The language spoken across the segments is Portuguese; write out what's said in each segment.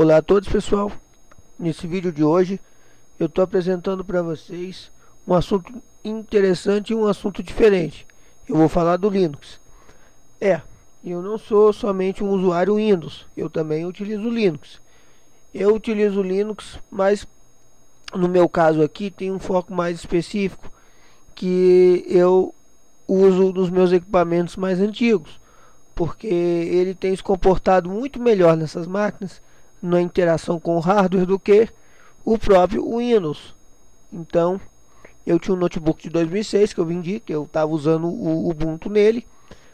Olá a todos, pessoal. Nesse vídeo de hoje eu estou apresentando para vocês um assunto interessante e um assunto diferente. Eu vou falar do Linux. Eu não sou somente um usuário Windows, eu também utilizo Linux. Eu utilizo Linux, mas no meu caso aqui tem um foco mais específico que eu uso nos meus equipamentos mais antigos, porque ele tem se comportado muito melhor nessas máquinas na interação com o hardware do que o próprio Windows. Então eu tinha um notebook de 2006 que eu vendi, que eu estava usando o Ubuntu nele.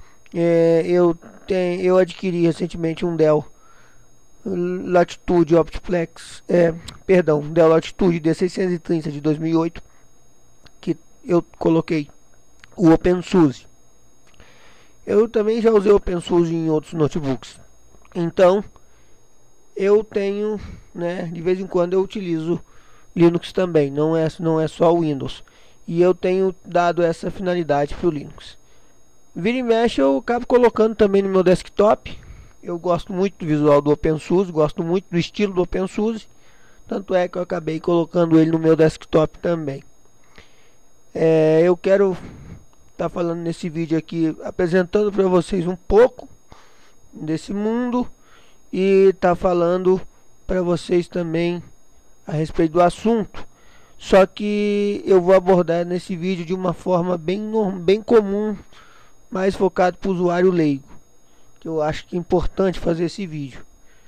Eu adquiri recentemente um Dell Latitude Optiplex, Dell Latitude D630 de 2008, que eu coloquei o OpenSUSE. Eu também já usei o OpenSUSE em outros notebooks. Então eu tenho, de vez em quando eu utilizo Linux também, não é só o Windows. E eu tenho dado essa finalidade para o Linux. Vira e mexe eu acabo colocando também no meu desktop. Eu gosto muito do visual do OpenSUSE, gosto muito do estilo do OpenSUSE. Tanto é que eu acabei colocando ele no meu desktop também. Eu quero estar falando nesse vídeo aqui, apresentando para vocês um pouco desse mundo e tá falando para vocês também a respeito do assunto. Só que eu vou abordar nesse vídeo de uma forma bem comum, mais focado para o usuário leigo, que eu acho que é importante fazer esse vídeo.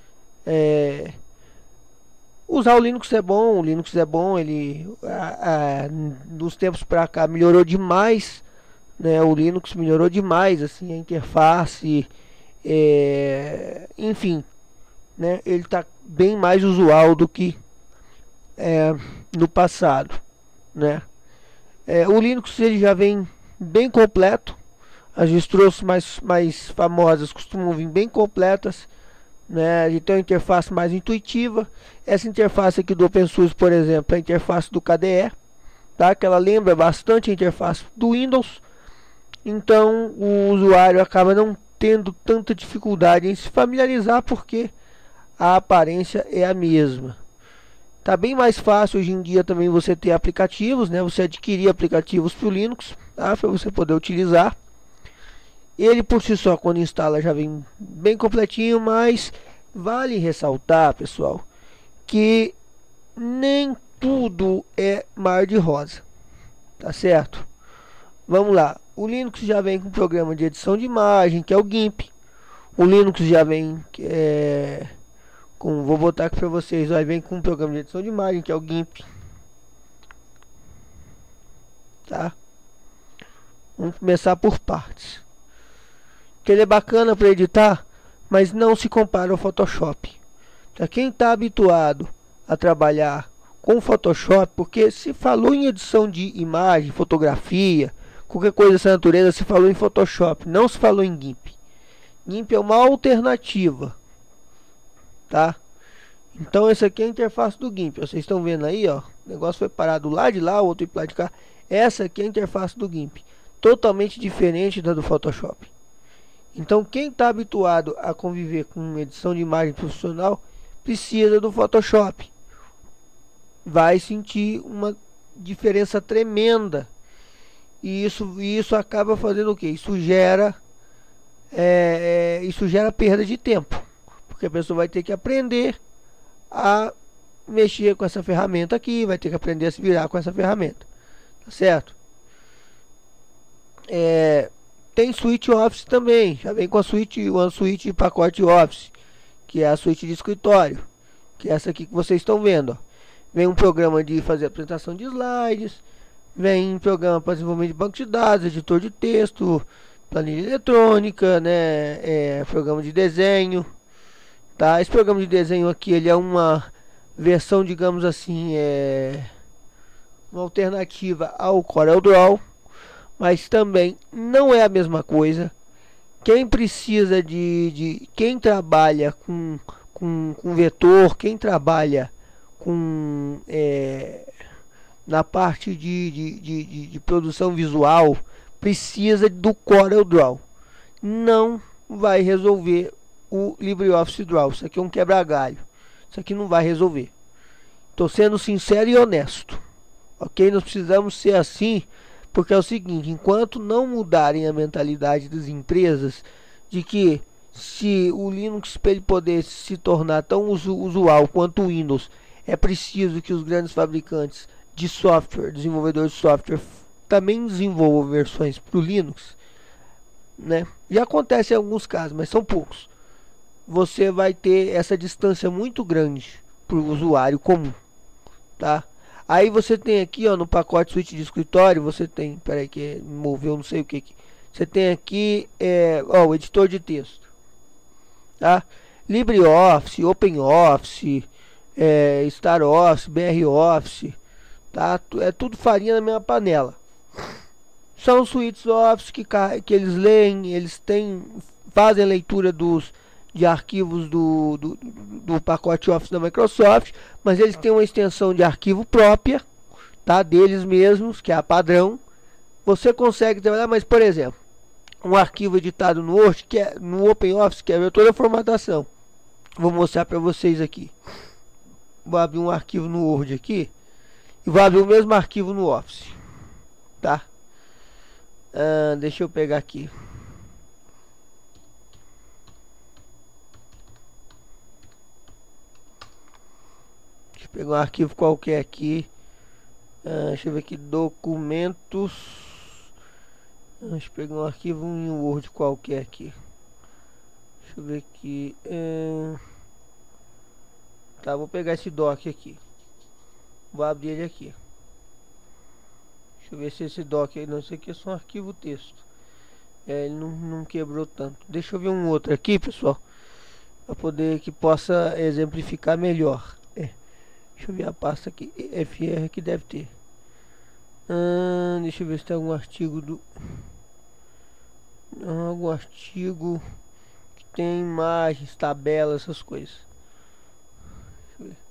Usar o Linux é bom, ele dos tempos para cá melhorou demais, o Linux melhorou demais, assim, a interface, enfim, ele está bem mais usual do que no passado, o Linux ele já vem bem completo. As distros mais famosas costumam vir bem completas, de ter uma interface mais intuitiva. Essa interface aqui do OpenSUSE, por exemplo, é a interface do KDE, tá? Que ela lembra bastante a interface do Windows. Então o usuário acaba não tendo tanta dificuldade em se familiarizar, porque a aparência é a mesma. Tá bem mais fácil hoje em dia também você ter aplicativos, você adquirir aplicativos para o Linux, tá? Para você poder utilizar. Ele por si só, quando instala, já vem bem completinho, mas vale ressaltar, pessoal, que nem tudo é mar de rosa, tá certo? Vamos lá, o Linux já vem com um programa de edição de imagem, que é o GIMP. O Linux já vem vou botar aqui para vocês, vem com um programa de edição de imagem, que é o GIMP, tá? Vamos começar por partes. Que ele é bacana para editar, mas não se compara ao Photoshop. Para quem está habituado a trabalhar com o Photoshop, porque se falou em edição de imagem, fotografia, qualquer coisa dessa natureza, se falou em Photoshop, não se falou em GIMP. GIMP é uma alternativa, tá? Então essa aqui é a interface do GIMP. Vocês estão vendo aí, ó, o negócio foi parado lá de lá, o outro lá de cá. Essa aqui é a interface do GIMP, totalmente diferente da do Photoshop. Então quem está habituado a conviver com edição de imagem profissional precisa do Photoshop. Vai sentir uma diferença tremenda. E isso acaba fazendo o que? Isso gera perda de tempo. Porque a pessoa vai ter que aprender a mexer com essa ferramenta aqui, vai ter que aprender a se virar com essa ferramenta. Tá certo? Tem suíte Office também, já vem com a suíte, uma suíte pacote Office, que é a suíte de escritório, que é essa aqui que vocês estão vendo, ó. Vem um programa de fazer apresentação de slides, vem um programa para desenvolvimento de banco de dados, editor de texto, planilha eletrônica, programa de desenho, tá? Esse programa de desenho aqui, ele é uma versão, digamos assim, uma alternativa ao CorelDRAW, mas também não é a mesma coisa. Quem precisa quem trabalha com vetor, quem trabalha na parte de produção visual, precisa do CorelDRAW. Não vai resolver o LibreOffice Draw. Isso aqui é um quebra-galho. Isso aqui não vai resolver. Tô sendo sincero e honesto. Ok? Nós precisamos ser assim, porque é o seguinte, enquanto não mudarem a mentalidade das empresas de que se o Linux, para ele poder se tornar tão usual quanto o Windows, é preciso que os grandes fabricantes de software, desenvolvedores de software, também desenvolvam versões para o Linux, né? Já acontece em alguns casos, mas são poucos. Você vai ter essa distância muito grande para o usuário comum, tá? Aí você tem aqui, ó, no pacote suíte de escritório, você tem, peraí que moveu não sei o que aqui. Você tem aqui, ó, o editor de texto, tá? LibreOffice, OpenOffice, StarOffice, BROffice, tá? É tudo farinha na mesma panela. São suítes Office que eles leem, eles fazem a leitura de arquivos do pacote Office da Microsoft, mas eles têm uma extensão de arquivo própria, tá? Deles mesmos, que é a padrão. Você consegue trabalhar, mas por exemplo, um arquivo editado no Word, que é no OpenOffice, que é toda a formatação. Vou mostrar para vocês aqui. Vou abrir um arquivo no Word aqui e vou abrir o mesmo arquivo no Office, tá? Deixa eu pegar aqui. Deixa eu pegar um arquivo qualquer aqui. Deixa eu ver aqui, documentos. Deixa eu pegar um arquivo em Word qualquer aqui. Deixa eu ver aqui. Tá, vou pegar esse doc aqui. Vou abrir ele aqui. Deixa eu ver se esse doc aí, não sei o que, é só um arquivo texto. Ele não quebrou tanto. Deixa eu ver um outro aqui, pessoal, para poder que possa exemplificar melhor. Deixa eu ver a pasta aqui, FR que deve ter. Deixa eu ver se tem algum artigo algum artigo que tem imagens, tabelas, essas coisas. Deixa eu ver.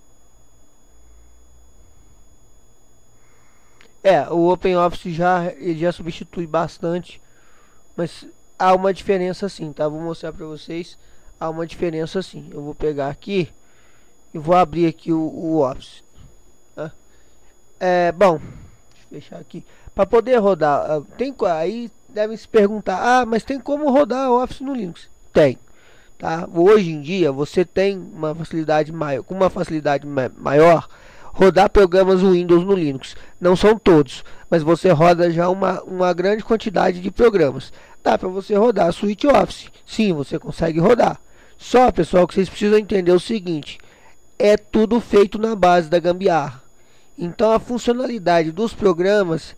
O OpenOffice ele já substitui bastante, mas há uma diferença sim, tá? Vou mostrar para vocês. Há uma diferença sim. Eu vou pegar aqui e vou abrir aqui o Office, tá? Bom, deixa eu fechar aqui. Para poder rodar, aí devem se perguntar: mas tem como rodar o Office no Linux? Tem, tá? Hoje em dia você tem uma facilidade maior, com uma facilidade maior, rodar programas Windows no Linux. Não são todos, mas você roda já uma grande quantidade de programas. Dá para você rodar a suíte Office. Sim, você consegue rodar. Só, pessoal, que vocês precisam entender o seguinte: é tudo feito na base da gambiarra. Então a funcionalidade dos programas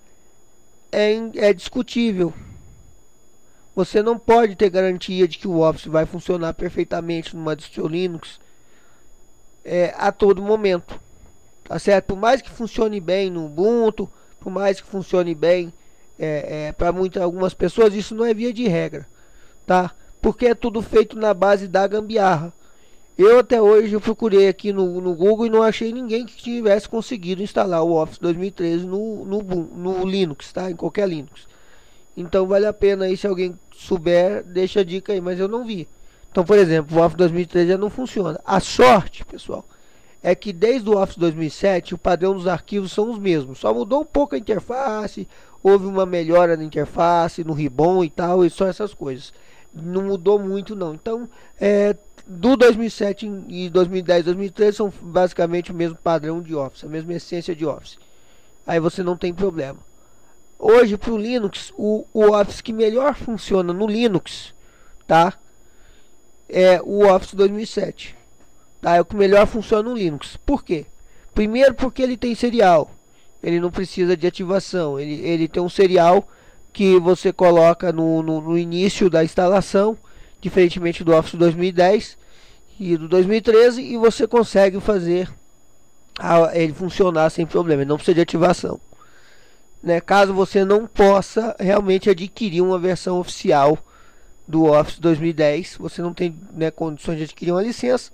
é discutível. Você não pode ter garantia de que o Office vai funcionar perfeitamente numa distro Linux a todo momento. Tá certo? Por mais que funcione bem no Ubuntu, por mais que funcione bem para algumas pessoas, isso não é via de regra, tá? Porque é tudo feito na base da gambiarra. Eu até hoje eu procurei aqui no Google e não achei ninguém que tivesse conseguido instalar o Office 2013 no Linux, tá? Em qualquer Linux. Então vale a pena aí, se alguém souber, deixa a dica aí, mas eu não vi. Então, por exemplo, o Office 2013 já não funciona. A sorte, pessoal, é que desde o Office 2007 o padrão dos arquivos são os mesmos. Só mudou um pouco a interface, houve uma melhora na interface, no ribbon e tal, e só essas coisas. Não mudou muito não. Então, do 2007 e 2010, 2013 são basicamente o mesmo padrão de Office, a mesma essência de Office. Aí você não tem problema. Hoje, para o Linux, o Office que melhor funciona no Linux, tá? É o Office 2007. Tá? É o que melhor funciona no Linux. Por quê? Primeiro porque ele tem serial. Ele não precisa de ativação. Ele tem um serial que você coloca no início da instalação, diferentemente do Office 2010 e do 2013, e você consegue fazer ele funcionar sem problema. Ele não precisa de ativação, né? Caso você não possa realmente adquirir uma versão oficial do Office 2010, você não tem, né, condições de adquirir uma licença.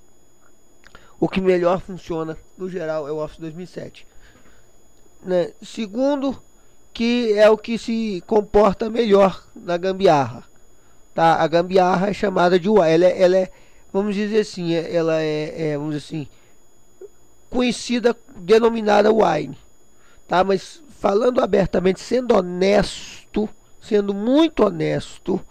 O que melhor funciona no geral é o Office 2007, né? Segundo, que é o que se comporta melhor na gambiarra, tá? A gambiarra é chamada de vamos dizer assim, ela vamos dizer assim, conhecida, denominada Wine, tá? Mas falando abertamente, sendo honesto, sendo muito honesto,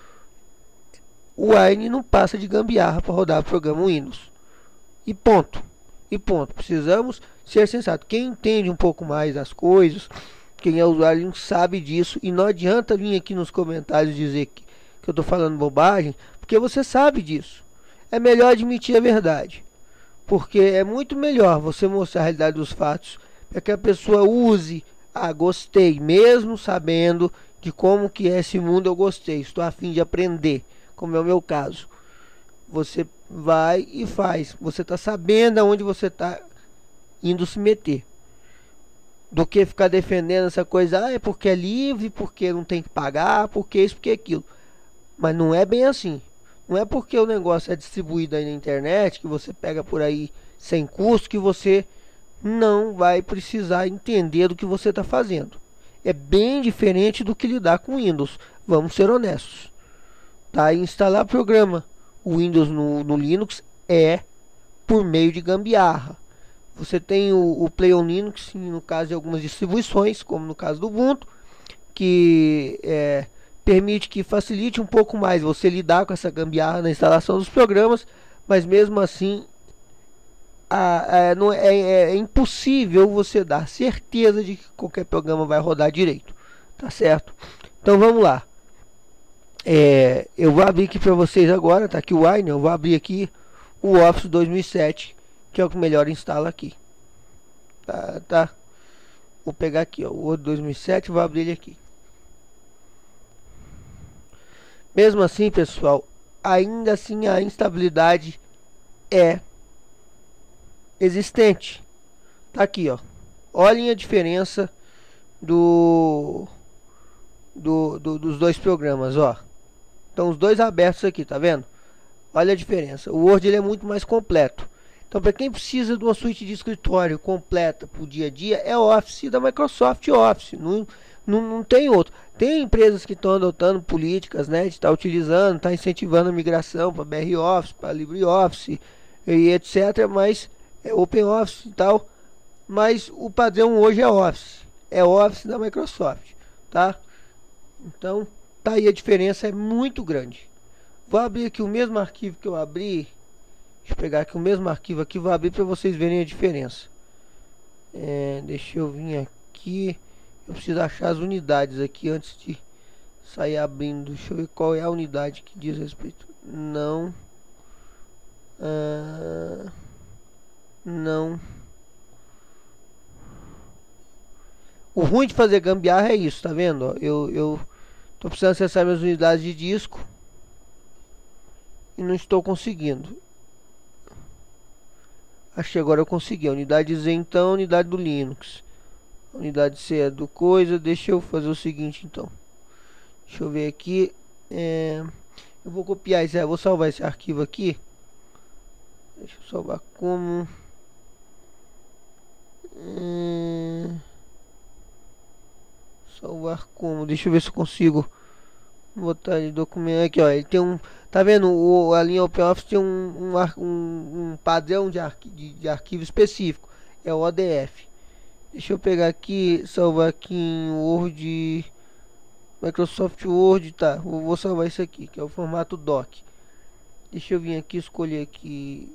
o Wine não passa de gambiarra para rodar o programa Windows. E ponto. E ponto. Precisamos ser sensatos. Quem entende um pouco mais das coisas, quem é usuário sabe disso, e não adianta vir aqui nos comentários dizer que eu estou falando bobagem, porque você sabe disso. É melhor admitir a verdade, porque é muito melhor você mostrar a realidade dos fatos para que a pessoa use. Ah, gostei, mesmo sabendo de como que é esse mundo, eu gostei, estou a fim de aprender, como é o meu caso. Você vai e faz, você está sabendo aonde você está indo se meter, do que ficar defendendo essa coisa, é porque é livre, porque não tem que pagar, porque isso, porque aquilo. Mas não é bem assim. Não é porque o negócio é distribuído aí na internet, que você pega por aí sem custo, que você não vai precisar entender do que você está fazendo. É bem diferente do que lidar com Windows. Vamos ser honestos. Tá? Instalar programa Windows no Linux é por meio de gambiarra. Você tem o Play on Linux, no caso de algumas distribuições, como no caso do Ubuntu, que permite que facilite um pouco mais você lidar com essa gambiarra na instalação dos programas, mas mesmo assim não é impossível você dar certeza de que qualquer programa vai rodar direito, tá certo? Então vamos lá. Eu vou abrir aqui para vocês agora, tá aqui o Wine, eu vou abrir aqui o Office 2007, que é o que melhor instala aqui. Tá? Vou pegar aqui, ó, o Word 2007, vou abrir ele aqui. Mesmo assim, pessoal, ainda assim a instabilidade é existente. Tá aqui, ó. Olhem a diferença dos dois programas, ó. Então os dois abertos aqui, tá vendo? Olha a diferença. O Word ele é muito mais completo. Então, para quem precisa de uma suíte de escritório completa para o dia a dia, é Office da Microsoft Office. Não tem outro. Tem empresas que estão adotando políticas, né, de estar utilizando, está incentivando a migração para BR Office, para LibreOffice e etc. Mas é OpenOffice e tal. Mas o padrão hoje é Office. É Office da Microsoft, tá? Então, tá aí a diferença, é muito grande. Vou abrir aqui o mesmo arquivo que eu abri. Deixa eu pegar aqui o mesmo arquivo aqui, vou abrir para vocês verem a diferença. Deixa eu vir aqui. Eu preciso achar as unidades aqui antes de sair abrindo. Deixa eu ver qual é a unidade que diz respeito. Não. Não. O ruim de fazer gambiarra é isso, tá vendo? Eu tô precisando acessar minhas unidades de disco e não estou conseguindo. Achei, agora eu consegui. A unidade Z, então, a unidade do Linux. A unidade C é do coisa. Deixa eu fazer o seguinte, então. Deixa eu ver aqui. Eu vou copiar isso. Vou salvar esse arquivo aqui. Deixa eu salvar como. Salvar como. Deixa eu ver se eu consigo botar de documento aqui, ó. Ele tem um, tá vendo? A linha OpenOffice tem um padrão de arquivo específico, é o ODF. Deixa eu pegar aqui, salvar aqui em Word, Microsoft Word, tá? Vou salvar isso aqui, que é o formato doc. Deixa eu vir aqui, escolher aqui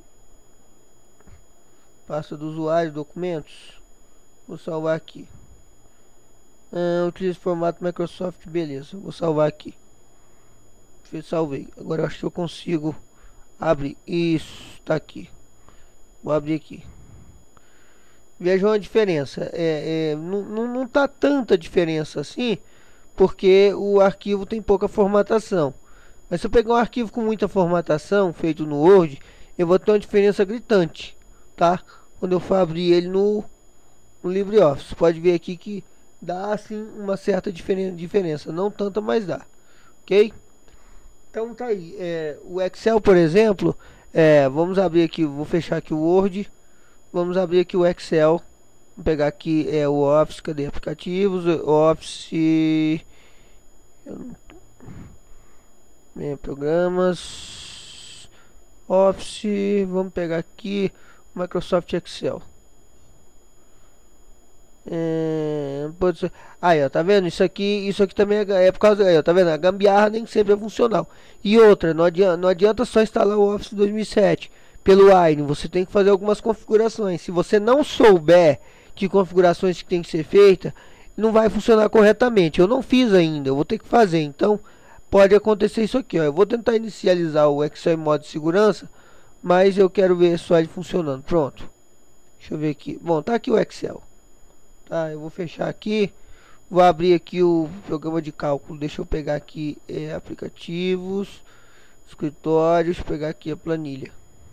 pasta do usuário, documentos. Vou salvar aqui. Utilize formato Microsoft, beleza. Vou salvar aqui. Salvei. Agora eu acho que eu consigo abrir. Isso, tá aqui. Vou abrir aqui. Vejam a diferença. Não tá tanta diferença assim, porque o arquivo tem pouca formatação. Mas se eu pegar um arquivo com muita formatação, feito no Word, eu vou ter uma diferença gritante, tá? Quando eu for abrir ele no LibreOffice. Pode ver aqui que dá assim uma certa diferença. Não tanta, mas dá. Ok? Então tá aí. O Excel, por exemplo, vamos abrir aqui, vou fechar aqui o Word. Vamos abrir aqui o Excel. Vou pegar aqui o Office, cadê aplicativos? Office. Programas. Office, vamos pegar aqui Microsoft Excel. Pode ser. Aí, ó, tá vendo? Isso aqui também é por causa, aí, ó, tá vendo? A gambiarra nem sempre é funcional. E outra, não adianta só instalar o Office 2007 pelo Wine, você tem que fazer algumas configurações. Se você não souber que configurações que tem que ser feita, não vai funcionar corretamente. Eu não fiz ainda, eu vou ter que fazer. Então, pode acontecer isso aqui, ó. Eu vou tentar inicializar o Excel em modo de segurança, mas eu quero ver só ele funcionando. Pronto. Deixa eu ver aqui. Bom, tá aqui o Excel. Tá, eu vou fechar aqui. Vou abrir aqui o programa de cálculo. Deixa eu pegar aqui aplicativos, escritórios, pegar aqui a planilha.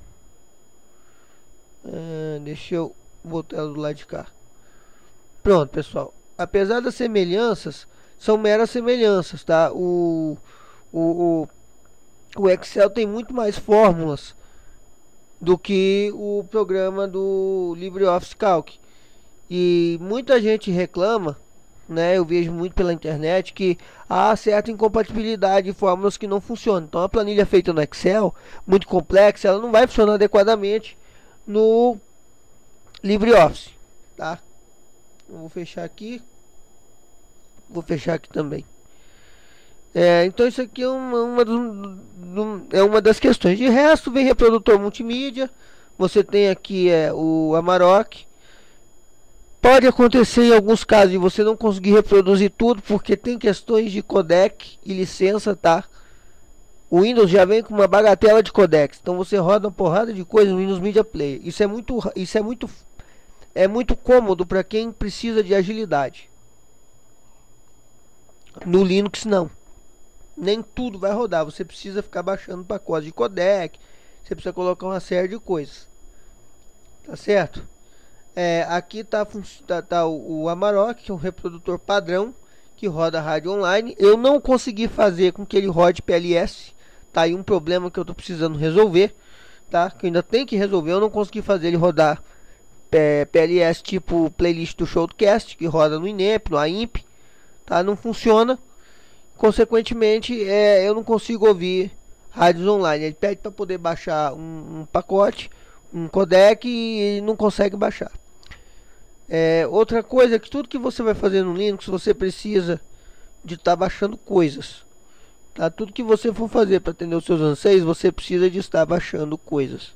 Deixa eu botar ela do lado de cá. Pronto, pessoal. Apesar das semelhanças, são meras semelhanças, tá? O Excel tem muito mais fórmulas do que o programa do LibreOffice Calc. E muita gente reclama, né? Eu vejo muito pela internet que há certa incompatibilidade de fórmulas que não funcionam. Então a planilha feita no Excel, muito complexa, ela não vai funcionar adequadamente no LibreOffice, tá? Eu vou fechar aqui. Vou fechar aqui também. Então isso aqui é uma das questões. De resto, vem reprodutor multimídia. Você tem aqui o Amarok. Pode acontecer em alguns casos de você não conseguir reproduzir tudo, porque tem questões de codec e licença, tá? O Windows já vem com uma bagatela de codecs, então você roda uma porrada de coisa no Windows Media Player. Isso é muito cômodo para quem precisa de agilidade. No Linux não. Nem tudo vai rodar, você precisa ficar baixando pacote de codec, você precisa colocar uma série de coisas. Tá certo? Aqui tá o Amarok, que é um reprodutor padrão que roda rádio online. Eu não consegui fazer com que ele rode PLS. Tá aí um problema que eu tô precisando resolver, tá? Que eu ainda tenho que resolver. Eu não consegui fazer ele rodar PLS tipo playlist do Showcast, que roda no INEP, no AIMP, tá? Não funciona. Consequentemente, eu não consigo ouvir rádios online. Ele pede para poder baixar um pacote, um codec, e ele não consegue baixar. Outra coisa é que tudo que você vai fazer no Linux, você precisa de estar baixando coisas, tá? Tudo que você for fazer para atender os seus anseios, você precisa de estar baixando coisas.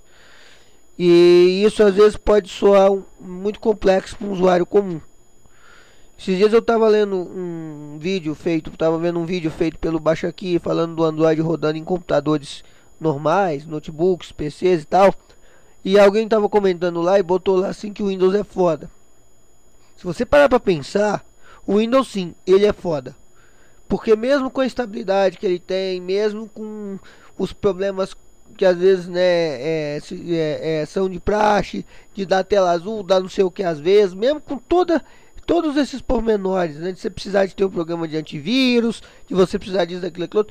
E isso às vezes pode soar muito complexo para um usuário comum. Esses dias eu estava vendo um vídeo feito pelo Baixa Aqui, falando do Android rodando em computadores normais, notebooks, PCs e tal. E alguém estava comentando lá e botou lá assim que o Windows é foda. Se você parar para pensar, o Windows sim, ele é foda. Porque mesmo com a estabilidade que ele tem, mesmo com os problemas que às vezes, né, são de praxe, de dar tela azul, dar não sei o que às vezes, mesmo com todos esses pormenores, né, de você precisar de ter um programa de antivírus, de você precisar disso, daquilo, aquilo outro,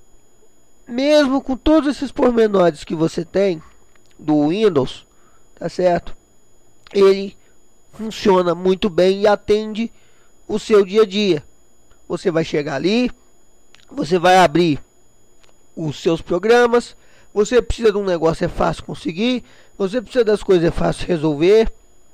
mesmo com todos esses pormenores que você tem do Windows, tá certo? Ele funciona muito bem e atende o seu dia a dia. Você vai chegar ali, você vai abrir os seus programas, você precisa de um negócio, é fácil conseguir, você precisa das coisas, é fácil resolver,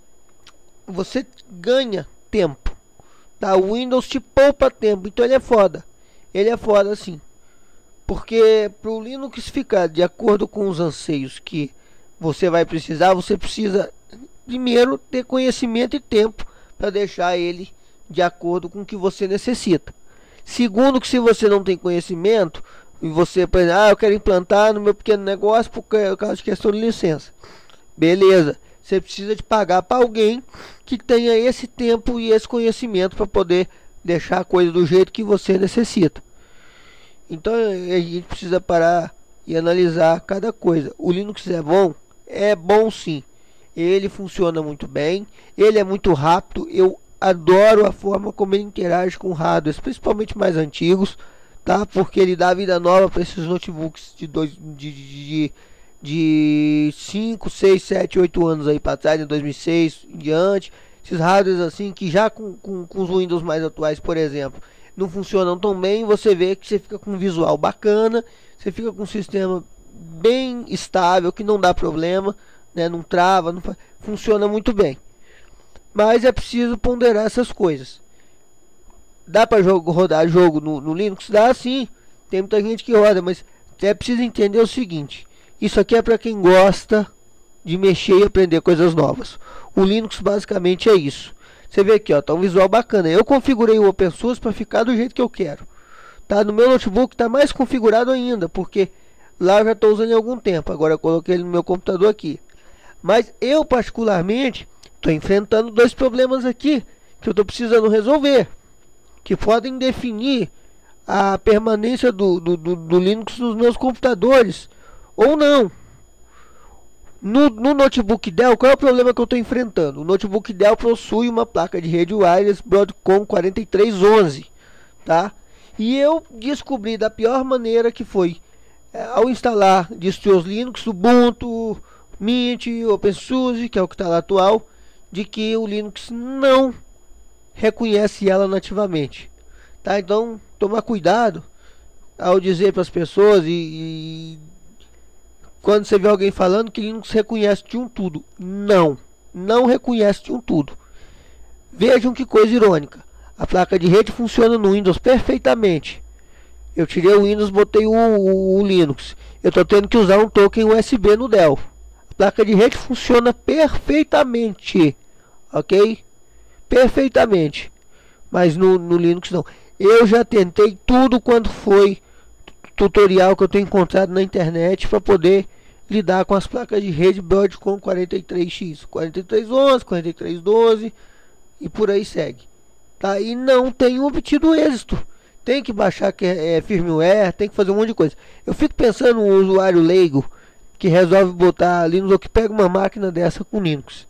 você ganha tempo, tá? O Windows te poupa tempo, então ele é foda sim, porque para o Linux ficar de acordo com os anseios que você vai precisar, você precisa primeiro ter conhecimento e tempo para deixar ele de acordo com o que você necessita. Segundo, que se você não tem conhecimento e você, por exemplo, eu quero implantar no meu pequeno negócio por causa de questão de licença, beleza, você precisa de pagar para alguém que tenha esse tempo e esse conhecimento para poder deixar a coisa do jeito que você necessita. Então a gente precisa parar e analisar cada coisa. O Linux é bom sim. Ele funciona muito bem, ele é muito rápido. Eu adoro a forma como ele interage com hardwares, principalmente mais antigos, tá? Porque ele dá vida nova para esses notebooks de 5, 6, 7, 8 anos aí para trás, de 2006 em diante. Esses hardwares assim que já com os Windows mais atuais, por exemplo, não funcionam tão bem. Você vê que você fica com um visual bacana, você fica com um sistema bem estável, que não dá problema, né? Não trava, não funciona muito bem. Mas é preciso ponderar essas coisas. Dá para rodar jogo no Linux? Dá sim. Tem muita gente que roda, mas é preciso entender o seguinte: isso aqui é para quem gosta de mexer e aprender coisas novas. O Linux basicamente é isso. Você vê aqui, ó, tá um visual bacana. Eu configurei o OpenSUSE para ficar do jeito que eu quero. Tá no meu notebook, tá mais configurado ainda, porque lá eu já estou usando há algum tempo. Agora eu coloquei ele no meu computador aqui. Mas eu particularmente estou enfrentando dois problemas aqui que eu estou precisando resolver, que podem definir a permanência do Linux nos meus computadores ou não. No notebook Dell, qual é o problema que eu estou enfrentando? O notebook Dell possui uma placa de rede wireless Broadcom 4311, tá? E eu descobri da pior maneira, que foi ao instalar distros Linux, Ubuntu, Mint, OpenSUSE, que é o que está lá atual, de que o Linux não reconhece ela nativamente, tá? Então, tomar cuidado ao dizer para as pessoas e quando você vê alguém falando que Linux reconhece de um tudo. Não reconhece de um tudo. Vejam que coisa irônica. A placa de rede funciona no Windows perfeitamente. Eu tirei o Windows, botei o Linux. Eu estou tendo que usar um token USB no Dell. A placa de rede funciona perfeitamente. Ok? Perfeitamente. Mas no Linux não. Eu já tentei tudo quanto foi tutorial que eu tenho encontrado na internet para poder lidar com as placas de rede Broadcom 43X, 4311, 4312 e por aí segue, tá? E não tenho obtido êxito. Tem que baixar firmware, tem que fazer um monte de coisa. Eu fico pensando no usuário leigo que resolve botar Linux ou que pega uma máquina dessa com Linux.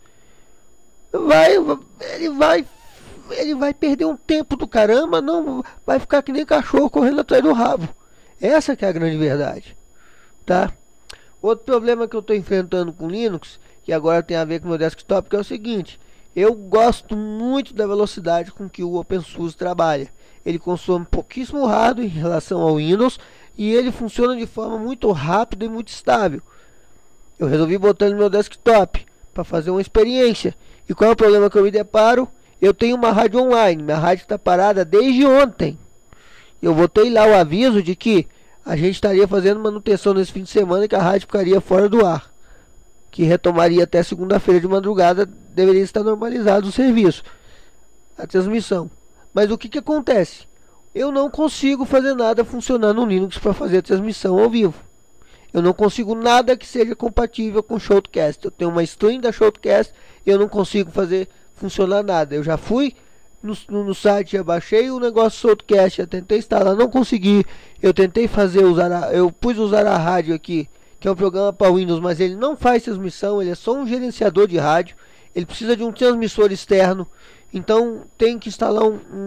Ele vai perder um tempo do caramba, não vai ficar que nem cachorro correndo atrás do rabo. Essa que é a grande verdade, tá? Outro problema que eu estou enfrentando com Linux, que agora tem a ver com o meu desktop, que é o seguinte: eu gosto muito da velocidade com que o OpenSUSE trabalha. Ele consome pouquíssimo hardware em relação ao Windows e ele funciona de forma muito rápida e muito estável. Eu resolvi botar ele no meu desktop para fazer uma experiência. E qual é o problema que eu me deparo? Eu tenho uma rádio online, minha rádio está parada desde ontem. Eu botei lá o aviso de que a gente estaria fazendo manutenção nesse fim de semana e que a rádio ficaria fora do ar, que retomaria até segunda-feira de madrugada. Deveria estar normalizado o serviço, a transmissão. Mas o que acontece? Eu não consigo fazer nada funcionar no Linux para fazer a transmissão ao vivo. Eu não consigo nada que seja compatível com o Shoutcast. Eu tenho uma stream da Shoutcast e eu não consigo fazer funcionar nada. Eu já fui no site, já baixei o negócio Shoutcast, já tentei instalar, não consegui. Eu tentei eu pus usar a rádio aqui, que é um programa para Windows, mas ele não faz transmissão, ele é só um gerenciador de rádio. Ele precisa de um transmissor externo. Então tem que instalar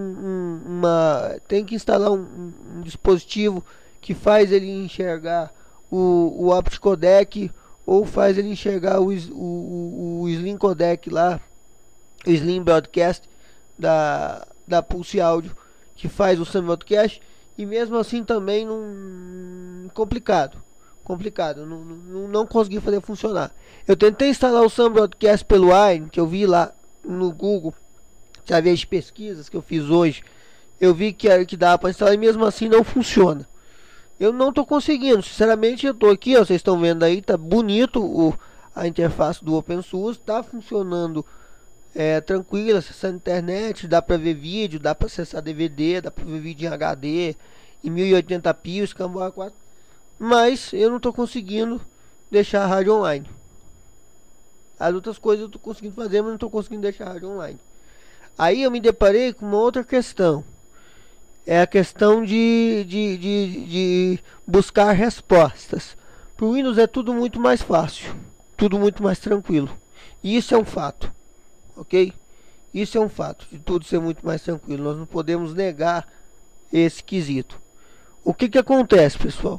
um dispositivo que faz ele enxergar o optcodec, ou faz ele enxergar o Slim Codec lá, o Slim Broadcast da Pulse Audio, que faz o Sam Broadcast. E mesmo assim também complicado, não consegui fazer funcionar. Eu tentei instalar o Sam Broadcast pelo Wine, que eu vi lá no Google, através de pesquisas que eu fiz hoje. Eu vi que dava para instalar e mesmo assim não funciona. Eu não estou conseguindo, sinceramente. Eu estou aqui, ó, vocês estão vendo aí, tá bonito a interface do OpenSUSE, tá funcionando tranquilo, acessando internet, dá para ver vídeo, dá para acessar DVD, dá para ver vídeo em HD, em 1080p, escambau 4, mas eu não estou conseguindo deixar a rádio online. As outras coisas eu estou conseguindo fazer, mas não estou conseguindo deixar a rádio online. Aí eu me deparei com uma outra questão. É a questão de buscar respostas. Para o Windows é tudo muito mais fácil, tudo muito mais tranquilo. E isso é um fato, ok? Isso é um fato, de tudo ser muito mais tranquilo. Nós não podemos negar esse quesito. O que acontece, pessoal?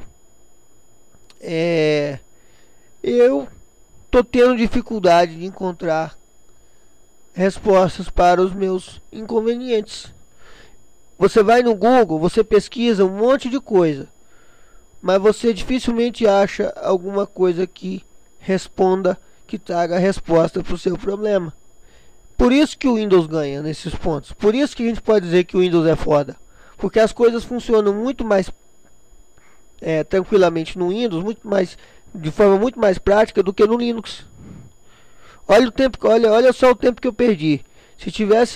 Eu estou tendo dificuldade de encontrar respostas para os meus inconvenientes. Você vai no Google, você pesquisa um monte de coisa, mas você dificilmente acha alguma coisa que responda, que traga a resposta para o seu problema. Por isso que o Windows ganha nesses pontos. Por isso que a gente pode dizer que o Windows é foda. Porque as coisas funcionam muito mais tranquilamente no Windows, de forma muito mais prática do que no Linux. Olha o tempo, olha só o tempo que eu perdi. Se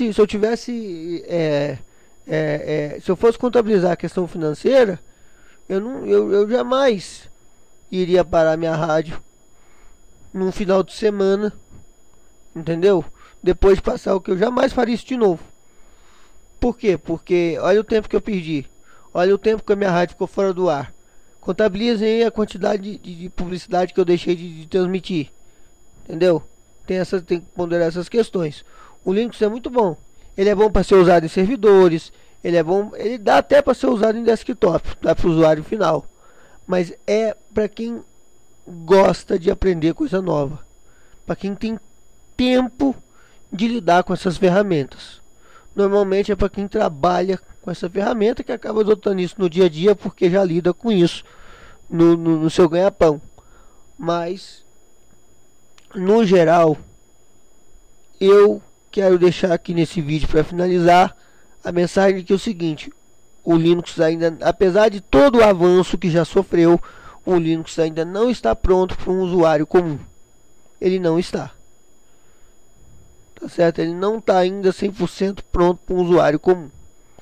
eu fosse contabilizar a questão financeira, eu jamais iria parar minha rádio num final de semana, entendeu? Depois de passar o que eu jamais faria isso de novo. Por quê? Porque olha o tempo que eu perdi. Olha o tempo que a minha rádio ficou fora do ar. Contabilizem aí a quantidade de publicidade que eu deixei de transmitir. Entendeu? Tem que ponderar essas questões. O Linux é muito bom. Ele é bom para ser usado em servidores. Ele dá até para ser usado em desktop, dá para o usuário final. Mas é para quem gosta de aprender coisa nova. Para quem tem tempo de lidar com essas ferramentas. Normalmente é para quem trabalha com essa ferramenta, que acaba adotando isso no dia a dia porque já lida com isso no seu ganha-pão. Mas no geral, eu quero deixar aqui nesse vídeo para finalizar a mensagem que é o seguinte: o Linux ainda, apesar de todo o avanço que já sofreu, o Linux ainda não está pronto para um usuário comum. Ele não está. Tá certo? Ele não está ainda 100% pronto para um usuário comum.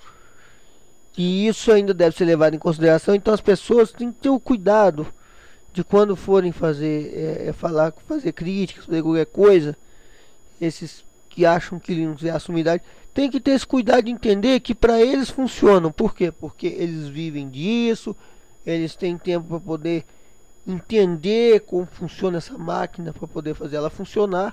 E isso ainda deve ser levado em consideração. Então as pessoas têm que ter o cuidado de quando forem fazer críticas, fazer qualquer coisa, esses que acham que Linux é a sumidade, tem que ter esse cuidado de entender que para eles funcionam. Por quê? Porque eles vivem disso, eles têm tempo para poder entender como funciona essa máquina, para poder fazer ela funcionar,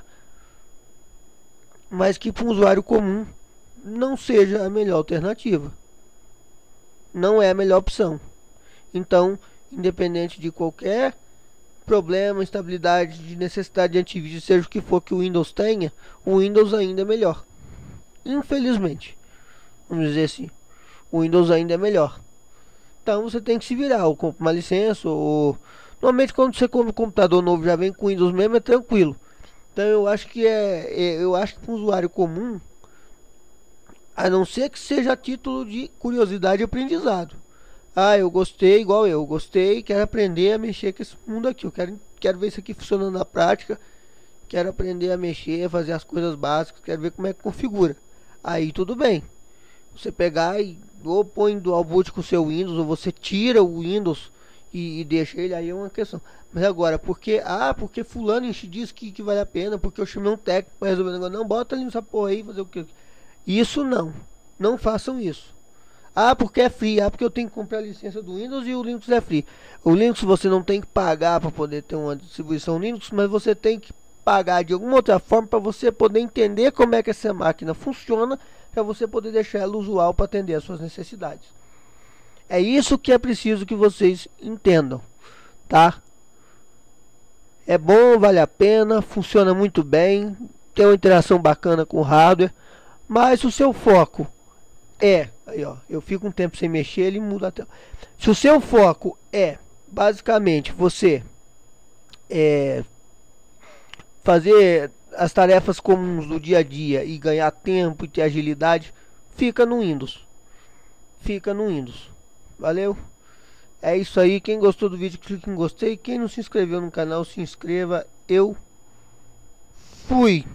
mas que para um usuário comum não seja a melhor alternativa. Não é a melhor opção. Então, independente de qualquer problema, instabilidade, de necessidade de antivírus, seja o que for que o Windows tenha, o Windows ainda é melhor. Infelizmente, vamos dizer assim, o Windows ainda é melhor. Então você tem que se virar, ou compra uma licença, ou normalmente quando você compra um computador novo já vem com Windows mesmo, é tranquilo. Então eu acho que para um usuário comum, a não ser que seja a título de curiosidade e aprendizado. Ah, eu gostei, igual eu gostei, quero aprender a mexer com esse mundo aqui. Eu quero ver isso aqui funcionando na prática. Quero aprender a mexer, fazer as coisas básicas. Quero ver como é que configura. Aí tudo bem. Você pegar e ou põe dual boot com o seu Windows, ou você tira o Windows e deixa ele, aí é uma questão. Mas agora, porque fulano diz que vale a pena, porque eu chamei um técnico para resolver o negócio. Não, bota ali nessa porra aí, fazer o que? Isso não. Não façam isso. Ah, porque é free. Ah, porque eu tenho que comprar a licença do Windows e o Linux é free. O Linux você não tem que pagar para poder ter uma distribuição Linux, mas você tem que pagar de alguma outra forma para você poder entender como é que essa máquina funciona, para você poder deixar ela usual para atender às suas necessidades. É isso que é preciso que vocês entendam, tá? É bom, vale a pena, funciona muito bem, tem uma interação bacana com o hardware, mas o seu foco aí ó, eu fico um tempo sem mexer, ele muda a tela. Se o seu foco é basicamente você fazer as tarefas comuns do dia a dia e ganhar tempo e ter agilidade, fica no Windows. Fica no Windows. Valeu? É isso aí. Quem gostou do vídeo, clique em gostei. Quem não se inscreveu no canal, se inscreva. Eu fui.